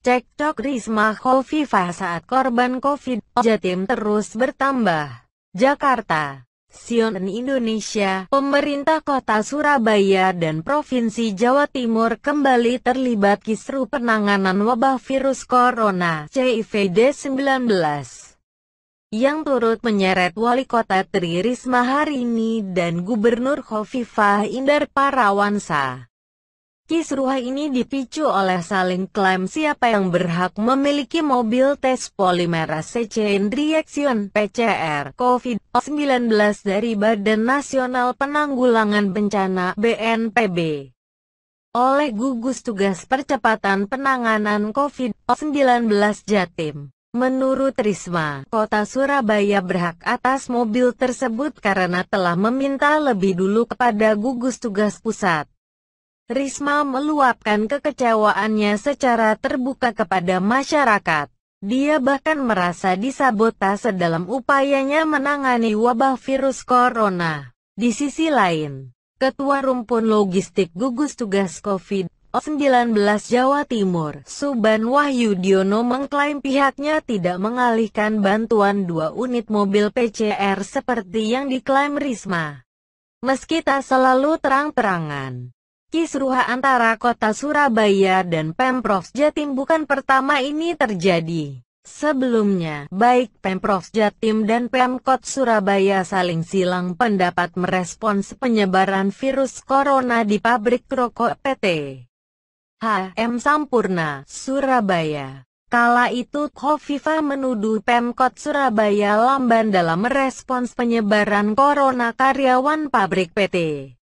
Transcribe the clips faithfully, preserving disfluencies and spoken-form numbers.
Cekcok Risma Khofifah saat korban Covid sembilan belas Jatim terus bertambah. Jakarta, C N N Indonesia, pemerintah kota Surabaya dan Provinsi Jawa Timur kembali terlibat kisru penanganan wabah virus corona C I V D sembilan belas. Yang turut menyeret Wali Kota Tri Risma hari ini dan Gubernur Khofifah Indar Parawansa. Kisruh ini dipicu oleh saling klaim siapa yang berhak memiliki mobil tes polimerase chain reaction P C R Covid sembilan belas dari Badan Nasional Penanggulangan Bencana B N P B. Oleh Gugus Tugas Percepatan Penanganan Covid sembilan belas Jatim. Menurut Risma, Kota Surabaya berhak atas mobil tersebut karena telah meminta lebih dulu kepada Gugus Tugas Pusat. Risma meluapkan kekecewaannya secara terbuka kepada masyarakat. Dia bahkan merasa disabotase dalam upayanya menangani wabah virus corona. Di sisi lain, Ketua Rumpun Logistik Gugus Tugas Covid sembilan belas Jawa Timur, Suban Wahyudiono mengklaim pihaknya tidak mengalihkan bantuan dua unit mobil P C R seperti yang diklaim Risma. Meski tak selalu terang-terangan, kisruh antara Kota Surabaya dan Pemprov Jatim bukan pertama ini terjadi. Sebelumnya, baik Pemprov Jatim dan Pemkot Surabaya saling silang pendapat merespons penyebaran virus corona di pabrik rokok P T H M Sampurna, Surabaya. Kala itu Khofifah menuduh Pemkot Surabaya lamban dalam merespons penyebaran corona karyawan pabrik P T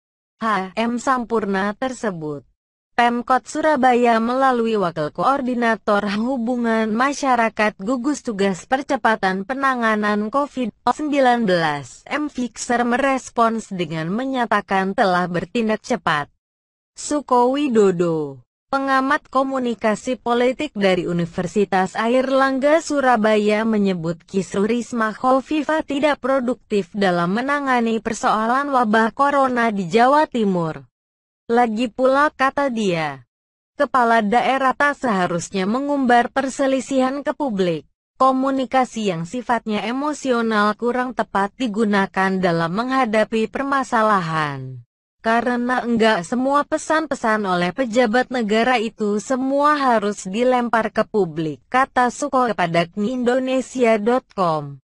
H M Sampurna tersebut. Pemkot Surabaya melalui Wakil Koordinator Hubungan Masyarakat Gugus Tugas Percepatan Penanganan Covid sembilan belas M Fixer merespons dengan menyatakan telah bertindak cepat. Suko Widodo, pengamat komunikasi politik dari Universitas Airlangga Surabaya menyebut kisruh Risma Khofifah tidak produktif dalam menangani persoalan wabah corona di Jawa Timur. Lagi pula kata dia, kepala daerah tak seharusnya mengumbar perselisihan ke publik. Komunikasi yang sifatnya emosional kurang tepat digunakan dalam menghadapi permasalahan. Karena enggak semua pesan-pesan oleh pejabat negara itu semua harus dilempar ke publik, kata Suko kepada Indonesia dot com.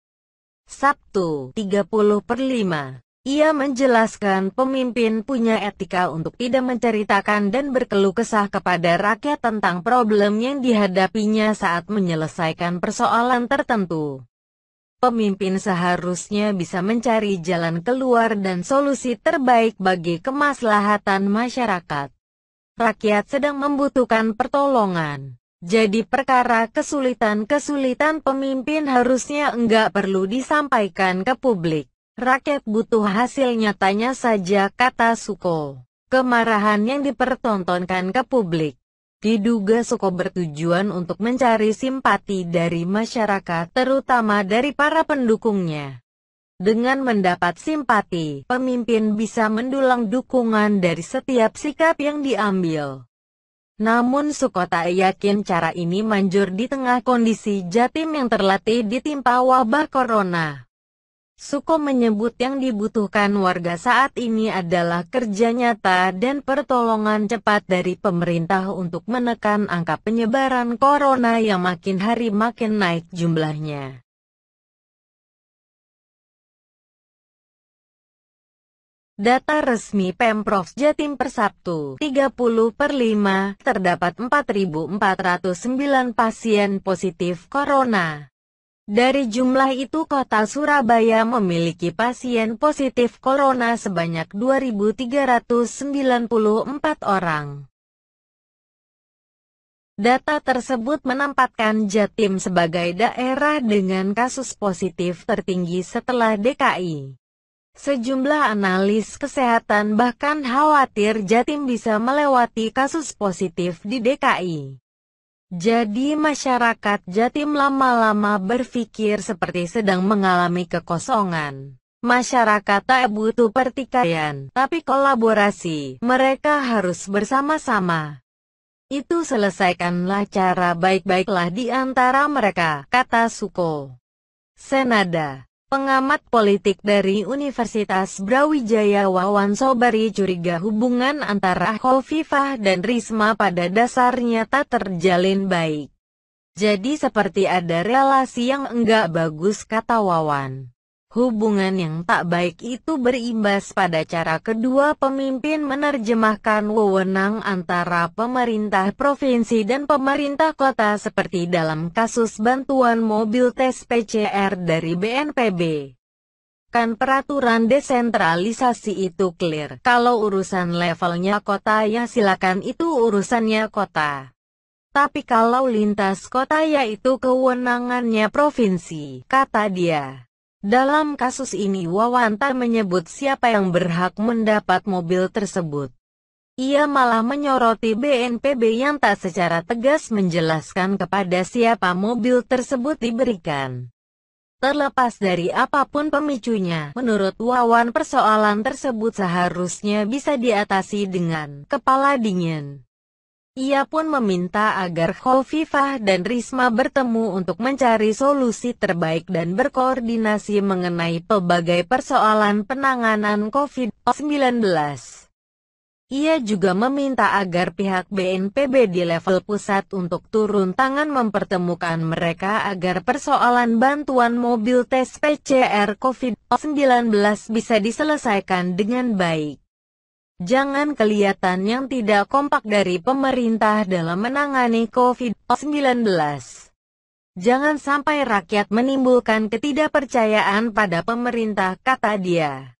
Sabtu, tiga puluh per lima. Ia menjelaskan pemimpin punya etika untuk tidak menceritakan dan berkeluh kesah kepada rakyat tentang problem yang dihadapinya saat menyelesaikan persoalan tertentu. Pemimpin seharusnya bisa mencari jalan keluar dan solusi terbaik bagi kemaslahatan masyarakat. Rakyat sedang membutuhkan pertolongan. Jadi perkara kesulitan-kesulitan pemimpin harusnya enggak perlu disampaikan ke publik. Rakyat butuh hasil nyatanya saja, kata Suko. Kemarahan yang dipertontonkan ke publik diduga Suko bertujuan untuk mencari simpati dari masyarakat, terutama dari para pendukungnya. Dengan mendapat simpati, pemimpin bisa mendulang dukungan dari setiap sikap yang diambil. Namun Suko tak yakin cara ini manjur di tengah kondisi Jatim yang terlatih ditimpa wabah corona. Suko menyebut yang dibutuhkan warga saat ini adalah kerja nyata dan pertolongan cepat dari pemerintah untuk menekan angka penyebaran corona yang makin hari makin naik jumlahnya. Data resmi Pemprov Jatim per Sabtu, tiga puluh per lima, terdapat empat ribu empat ratus sembilan pasien positif corona. Dari jumlah itu Kota Surabaya memiliki pasien positif corona sebanyak dua ribu tiga ratus sembilan puluh empat orang. Data tersebut menempatkan Jatim sebagai daerah dengan kasus positif tertinggi setelah D K I. Sejumlah analis kesehatan bahkan khawatir Jatim bisa melewati kasus positif di D K I. Jadi masyarakat Jatim lama-lama berpikir seperti sedang mengalami kekosongan. Masyarakat tak butuh pertikaian, tapi kolaborasi. Mereka harus bersama-sama. Itu selesaikanlah cara baik-baiklah di antara mereka, kata Suko Senada. Pengamat politik dari Universitas Brawijaya Wawan Sobari curiga hubungan antara Khofifah dan Risma pada dasarnya tak terjalin baik. Jadi seperti ada relasi yang enggak bagus, kata Wawan. Hubungan yang tak baik itu berimbas pada cara kedua pemimpin menerjemahkan wewenang antara pemerintah provinsi dan pemerintah kota seperti dalam kasus bantuan mobil tes P C R dari B N P B. Kan peraturan desentralisasi itu clear, kalau urusan levelnya kota ya silakan itu urusannya kota. Tapi kalau lintas kota ya itu kewenangannya provinsi, kata dia. Dalam kasus ini Wawan tak menyebut siapa yang berhak mendapat mobil tersebut. Ia malah menyoroti B N P B yang tak secara tegas menjelaskan kepada siapa mobil tersebut diberikan. Terlepas dari apapun pemicunya, menurut Wawan persoalan tersebut seharusnya bisa diatasi dengan kepala dingin. Ia pun meminta agar Khofifah dan Risma bertemu untuk mencari solusi terbaik dan berkoordinasi mengenai pelbagai persoalan penanganan covid sembilan belas. Ia juga meminta agar pihak B N P B di level pusat untuk turun tangan mempertemukan mereka agar persoalan bantuan mobil tes P C R covid sembilan belas bisa diselesaikan dengan baik. Jangan kelihatan yang tidak kompak dari pemerintah dalam menangani covid sembilan belas. Jangan sampai rakyat menimbulkan ketidakpercayaan pada pemerintah, kata dia.